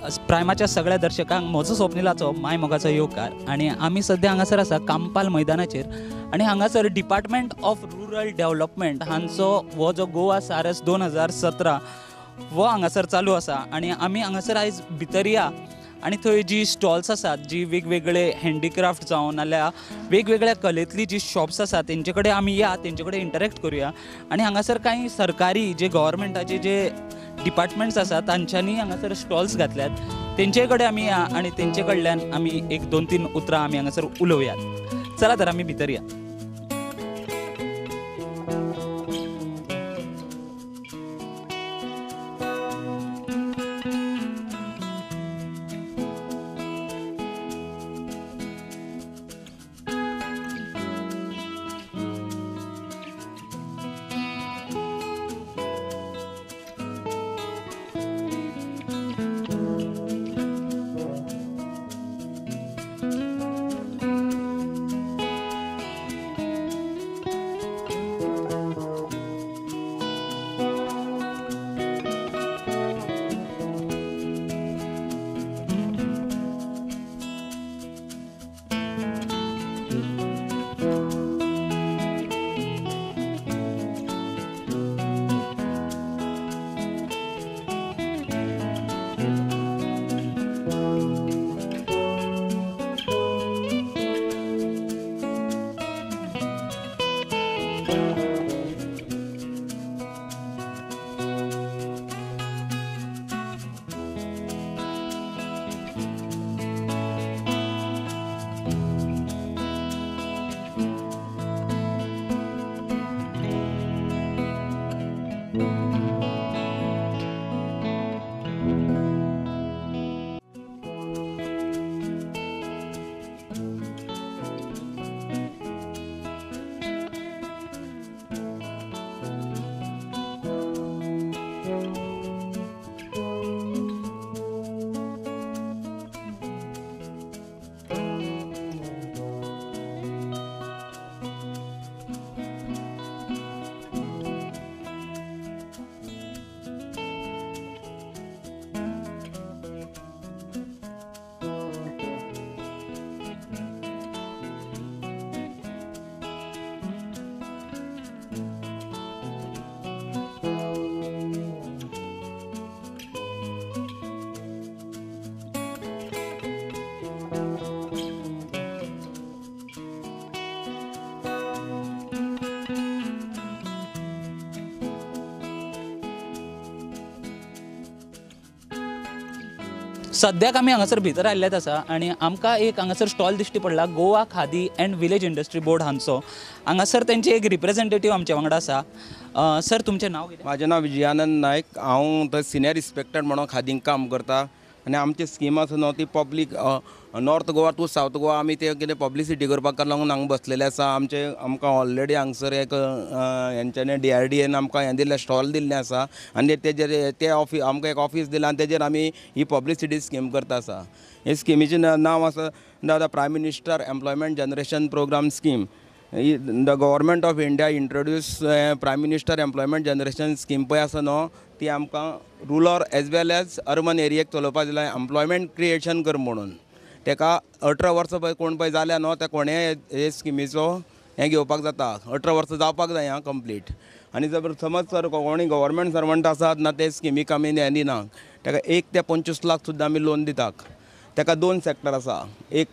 प्रायमाच्या सगळ्या दर्शकांक म्हजो स्वप्निलाचो माय मोगाचो येवकार आणि आमी सद्या हांगासर आसा कांपाल मैदानाचेर आणि हांगासर डिपार्टमेंट ऑफ रुरल डेव्हलपमेंट हांचो हो जो गोवा सारस 2017 हो हांगासर चालू आसा आणि आमी हांगासर आयज भितर या आणि थंय जी स्टॉल्स आसात जी वेगवेगळे हँडीक्राफ्ट जावं नाल्यार वेगवेगळ्या कलेंतली जी शॉप्स आसात तेंचे कडेन आमी या तेंचे कडेन इंटरॅक्ट करुया आणि हांगासर कांय सरकारी जे गव्हर्मेंटाचे जे डिपार्टमेंट्स आसात तांच्यांनी हांगासर स्टॉल्स घातल्यात तेंचे कडेन आमी या आणि तेंचे कडल्यान आमी एक 2-3 उतरां आमी हांगासर उलोवयात. चला तर आमी भितर या. सद्याक आमी हांगासर भितर आयिल्लेच आसा आणि आमकां एक हांगासर स्टॉल दिश्टी पडला Goa Khadi and village industry board हांचो. हांगासर तेंचे एक रिप्रेझेंटेटीव आमचे वांगडा आसा. सर तुमचें नांव कितें? म्हाजें नांव विजयानंद नायक. हांव थंय सिनियर इन्स्पेक्टर म्हणून खादींक काम करता आनी आमची स्कीम आसा न्हू ती public north Goa to south Goa आमी ते कितें पब्लिसिटी करपाक लागून हांगा बसलेले आसा. आमकां ऑलरेडी हांगसर एक हेंच्यांनी DRDAन आमकां हें दिल्लें स्टॉल दिल्लें आसा आनी तेजेर ते ऑफिस आमकां एक ऑफिस दिलां आनी तेजेर आमी ही पब्लिसिटी स्कीम करता आसा. हे स्किमीचें नांव आसा the prime minister employment generation programme scheme. The government of India introduce prime minister employment generation scheme पळय आसा न्हू ती आमकां rural as well as urban एरियेक चलोवपाक दिला. एम्प्लॉयमेंट क्रिएशन कर म्हणून तेका 18 वर्सां पळय कोण पळय जाल्या न्हू ते कोणेय हे स्किमीचो हें घेवपाक जाता. 18 वर्सां जावपाक जाय हां कंप्लीट. आनी जर समज सर कोणी गव्हर्मेंट सर्वंट आसात ना ते स्किमीक आमी हें दिना तेका 1 ते 25 लाख सुद्दां आमी लोन दितात. तेका 2 सॅक्टर आसा.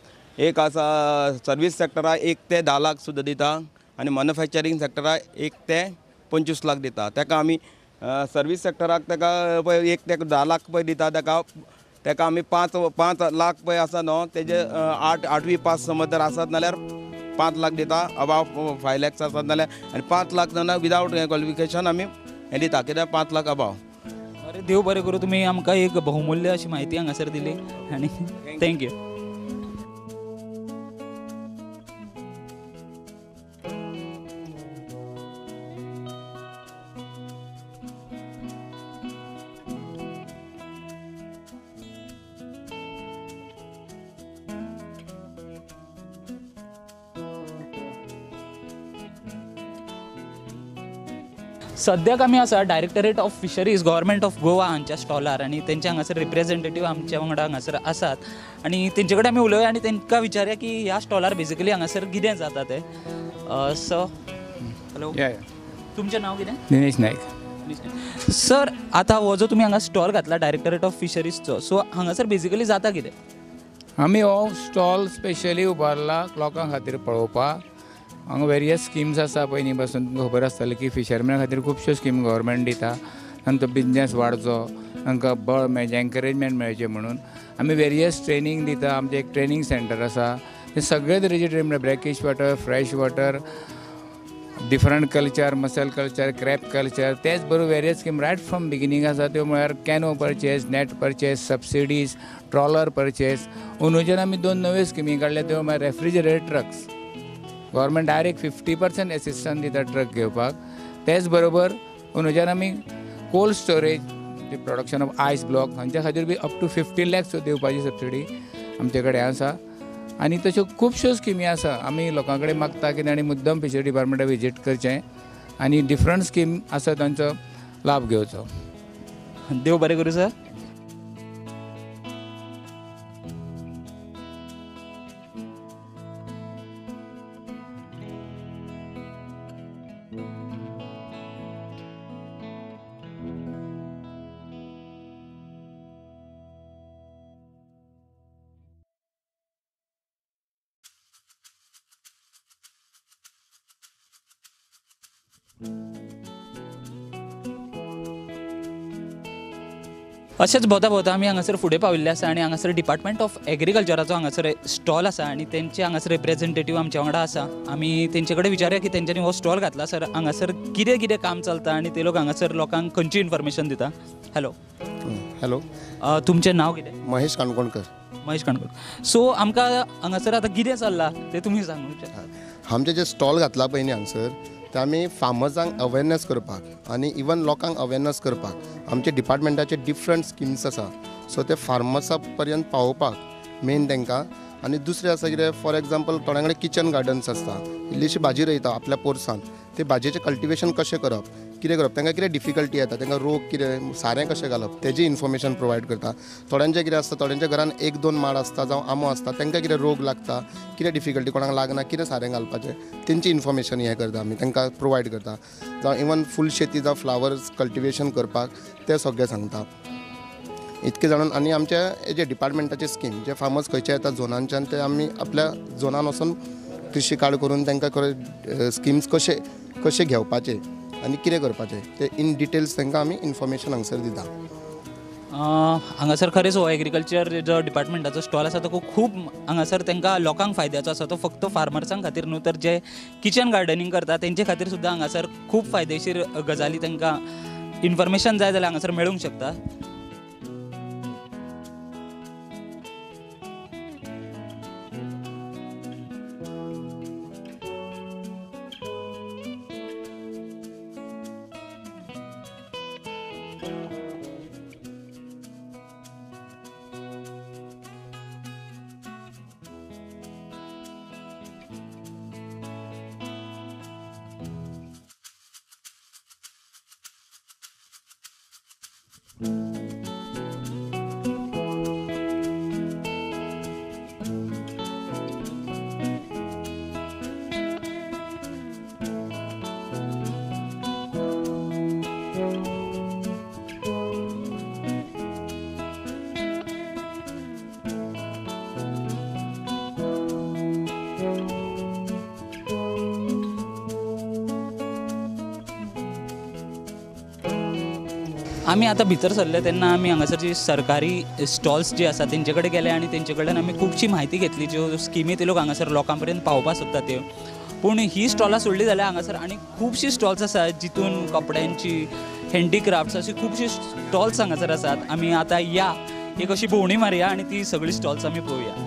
एक आसा सर्वीस सॅक्टराक 1 ते 10 लाख सुद्दां दिता आनी मॅन्युफॅक्चरींग सॅक्टराक 1 ते 25 लाख दिता. तेका आमी सर्वीस सॅक्टराक तेका पळय 1 ते 10 लाख पळय दिता तेका आमी 5 लाख पळय आसा न्हू तेजे 8वी पास समज जर आसत नाल्यार 5 लाख दिता. अबाव 5 लॅक्स आसत नाल्यार आनी 5 लाख जाल्यार विदावट क्वॉलिफिकेशन आमी हें दिता कित्याक 5 लाख अबाव. अरे देव बरें करूं, तुमी आमकां एक बहुमूल्य अशी माहिती हांगासर दिली आनी थँक्यू. सद्याक आमी आसा directorate of fisheries government of Goa हांच्या स्टॉलार आनी तेंचे हांगासर रिप्रेझेंटेटीव आमच्या वांगडा हांगासर आसात आनी तेंचे कडेन आमी उलोवया आनी तेंकां विचारया की ह्या स्टॉलार बेसिकली हांगासर कितें जाता तें. सो हॅलो, तुमचें नांव कितें? दिनेश नायक. सर, आतां हो जो तुमी हांगा स्टॉल घातला डायरेक्टरेट ऑफ फिशरीजचो, सो हांगासर बेसिकली जाता कितें? आमी हो स्टॉल स्पेशली उबारला लोकां खातीर पळोवपाक. हांगा वेरियस स्किम्स आसा. पयलीं पासून तुमकां खबर आसतलें की फिशरमॅना खातीर खुबश्यो स्कीम गव्हर्मेंट दिता. तांचो बिजनेस वाडचो, तांकां बळ मेळचें, एनकरेजमेंट मेळचें म्हणून आमी वेरियस ट्रेनींग दिता. आमचें एक ट्रेनींग सेंटर आसा. ते सगळे तरेचे training, brackish water, fresh water, different culture, mussel culture, crab culture, तेच बरोबर various scheme right from beginning आसा. त्यो म्हळ्यार canoe purchase, net purchase, subsidies, trawler purchase. अंदूच्यान आमी 2 नव्यो स्किमी काडल्या, त्यो म्हळ्यार refrigerator trucks. Government direct 50% assistance दिता ट्रक घेवपाक. तेच बरोबर अंदूच्यान आमी cold storage, production of ice block हांच्या खातीर बी अप टू 50 lakhs दिवपाची सबसिडी आमचे कडेन आसा. आनी तश्यो खुबश्यो स्किमी आसा. आमी लोकां कडेन मागता की तांणी मुद्दम फिशरी डिपार्टमेंटाक विजीट करचें आनी डिफरंट स्कीम आसा तांचो लाभ घेवचो. देव बरें करूं सर. अशेंच भोंवता भोंवता आमी हांगासर फुडें पाविल्ले आसा आनी हांगासर डिपार्टमेंट ऑफ एग्रीकल्चराचो हांगासर स्टॉल आसा आनी तेंचे हांगासर रिप्रेझेंटेटीव आमच्या वांगडा आसा. आमी तेंचे कडेन विचारया की तेंच्यांनी हो स्टॉल घातला सर, हांगासर कितें कितें काम चलता आनी ते लोक हांगासर लोकांक खंयची इन्फॉर्मेशन दिता. हॅलो. हॅलो, तुमचें नांव कितें? महेश काणकोणकर. महेश काणकोण. सो आमकां हांगासर आतां कितें चल्लां तें तुमी सांगूंक. आमचे जे स्टॉल घातला पळय न्ही हांगसर, ते आमी फार्मर्सांक अवेरनेस करपाक आनी इवन लोकांक अवेरनेस करपाक आमचे डिपार्टमेंटाचे डिफरंट स्किम्स आसा. सो ते फार्मर्सा पर्यंत पावोवपाक मेन तांकां. आनी दुसरें आसा कितें, फॉर एग्जाम्पल थोड्यां कडेन किचन गार्डन्स आसता, इल्लीशी भाजी रोयता आपल्या पोरसांत, ते भाजयेचें कल्टिवेशन कशें करप, कितें करप, तांकां कितें डिफिकल्टी येता, तांकां रोग कितें, सारें कशें घालप, तेजी इन्फॉर्मेशन प्रोवायड करता. थोड्यांचें कितें आसता, थोड्यांच्या घरान 1-2 माड आसता जावं आंबो आसता, तांकां कितें रोग लागता, कितें डिफिकल्टी कोणाक लागना, कितें सारें घालपाचें, तेंची इन्फॉर्मेशन हें करता आमी, तांकां प्रोवायड करता. जावं इवन फूल शेती जावं फ्लावर्स कल्टिवेशन करपाक तें सगळें सांगता. इतकें जाणून आनी आमच्या हेजे डिपार्टमेंटाचे स्कीम जे फार्मर्स खंयचे येता झोनांच्यान, ते आमी आपल्या झोनान वचून कृशी कार्ड करून तांकां खंय स्किम्स कशे घेवपाचे आनी कितें करपाचें ते इन डिटेल्स तांकां आमी इन्फॉर्मेशन हांगसर दिता. हांगासर खरेंच हो एग्रीकल्चर जो डिपार्टमेंटाचो स्टॉल आसा तो खूब हांगासर तांकां लोकांक फायद्याचो आसा. तो फक्त फार्मर्सां खातीर न्हू, तर जे किचन गार्डनिंग करता तेंचे खातीर सुद्दां हांगासर खूब फायदेशीर गजाली तांकां इन्फॉर्मेशन जाय जाल्यार हांगासर मेळूंक शकता. आमी आतां भितर सरले तेन्ना आमी हांगासरची सरकारी स्टॉल्स जी आसा तेंचे कडेन गेले आनी तेंचे कडल्यान आमी खुबशी म्हायती घेतली, ज्यो स्किमी ते लोक हांगासर लोकां पर्यंत पावोवपाक सोदतात त्यो. पूण ही स्टॉलां सोडली जाल्यार हांगासर आनी खुबशी स्टॉल्स आसात जितून कपड्यांची, हँडीक्राफ्ट्स अशी खुबशी स्टॉल्स हांगासर आसात. आमी आतां या एक अशी भोंवडी मारया आनी ती सगळी स्टॉल्स आमी पळोवया.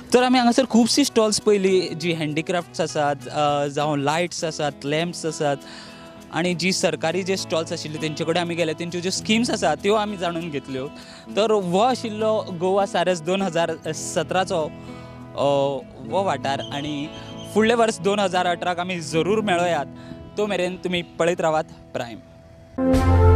तर आमी हांगासर खुबशीं स्टॉल्स पयली जी हँडीक्राफ्ट्स आसात जावं लायट्स आसात लॅम्प्स आसात आनी जी सरकारी जे स्टॉल्स आशिल्ले तेंचे कडेन आमी गेले तेंच्यो ज्यो स्किम्स आसात त्यो आमी जाणून घेतल्यो तर हो आशिल्लो गोवा सारस 2017चो हो वाठार आनी फुडले वर्स 2018क आमी जरूर मेळोयात तो मेरेन तुमी पळयत रावात प्रायम.